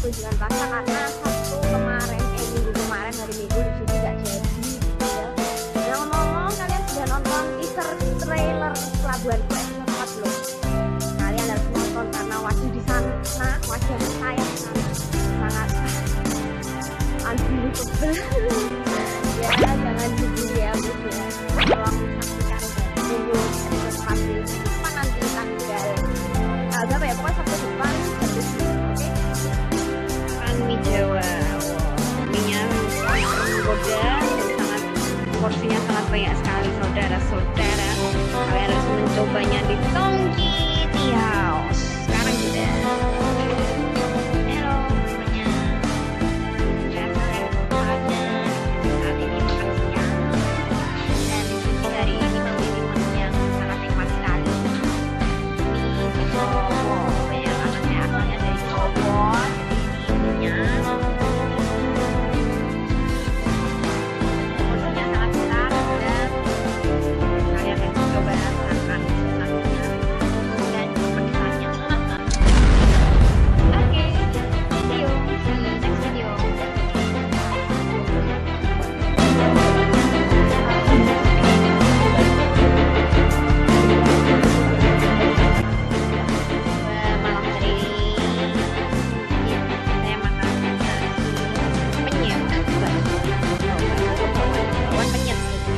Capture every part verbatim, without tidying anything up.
kunjungan pasar karena Sabtu kemarin, eh minggu kemarin hari Minggu di sini nggak jadi. Ya. Nah, ngomong-ngomong, kalian sudah nonton teaser trailer Pelabuhan Kue empat belum? Kalian harus nonton karena wajah di sana, wajah saya di sana sangat unbelievable. Ya jangan dibully ya bos ya. Tolong saksikan dulu episode empat ini. Apa nanti tanggal uh, berapa ya? Pokoknya Sabtu depan. Oke. Kan mie Jawa, minyak menggoda, sangat porsinya sangat banyak sekali saudara-saudara. Kalian harus mencobanya di Tongki Tea House. Sekarang juga. Halo semuanya. Ya, saya pada saat ini makan siang dan hari ini memilih menu yang sangat nikmat sekali. Mie Jowo, banyak anaknya asalnya dari Jowo. Jadi ini porsinya sangat besar dan kalian harus coba rasakan rasanya dan pedesannya. Oke, see you di next video. Malam hari ini saya makan nasi penyet, bakwan penyet.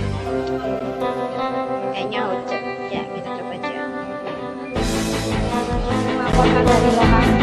Kayaknya ucap ya, kita coba aja. Melaporkan dari lokasi